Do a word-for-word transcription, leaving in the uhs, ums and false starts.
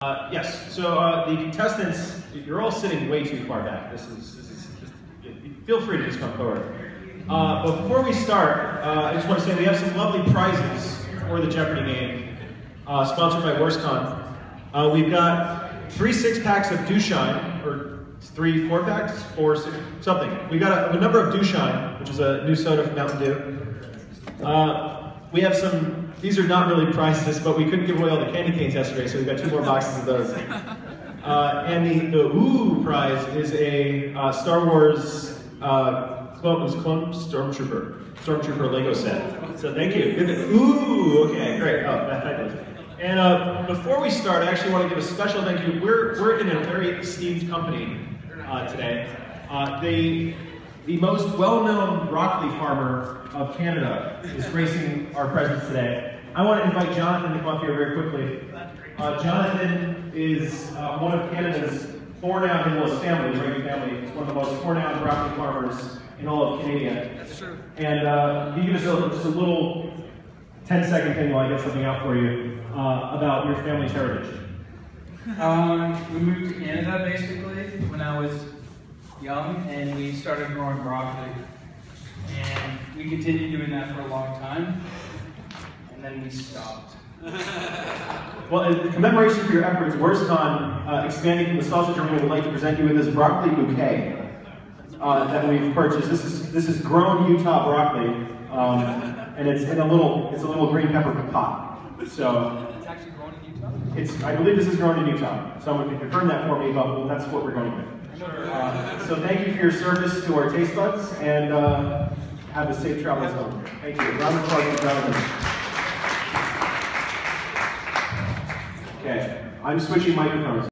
Uh, yes, so uh, the contestants, you're all sitting way too far back. This is, this is just, feel free to just come forward. Uh, but before we start, uh, I just want to say we have some lovely prizes for the Jeopardy game, uh, sponsored by WorstCon. Uh, we've got three six-packs of DoShine, or three four-packs, four, six, something. We've got a, a number of DoShine, which is a new soda from Mountain Dew. Uh, we have some, these are not really prizes, but we couldn't give away all the candy canes yesterday, so we've got two more boxes of those. Uh, and the, the Ooh prize is a uh, Star Wars uh, clone, it was clone Stormtrooper, Stormtrooper Lego set. So thank you. Ooh, okay, great. Oh, fabulous. And uh, before we start, I actually want to give a special thank you. We're, we're in a very esteemed company uh, today. Uh, the, the most well-known broccoli farmer of Canada is gracing our presence today. I want to invite Jonathan to come up here very quickly. Uh, Jonathan is uh, one of Canada's four-renowned, well, his family, Reagan family, is one of the most four-renowned broccoli farmers in all of Canada. That's true. And uh, can you give us a, just a little ten second thing while I get something out for you uh, about your family's heritage? Um, we moved to Canada basically when I was young, and we started growing broccoli. And we continued doing that for a long time, and then we stopped. Well, in commemoration for your efforts, WorstCon, uh, expanding from nostalgia Germany, would like to present you with this broccoli bouquet uh, that we've purchased. This is this is grown Utah broccoli, um, and it's in a little it's a little green pepper pot. So it's actually grown in Utah. It's I believe this is grown in Utah. Someone can confirm that for me, but well, that's what we're going with. Uh, so thank you for your service to our taste buds, and uh, have a safe travels home. Thank you. Round of applause for Jonathan. Okay, I'm switching microphones.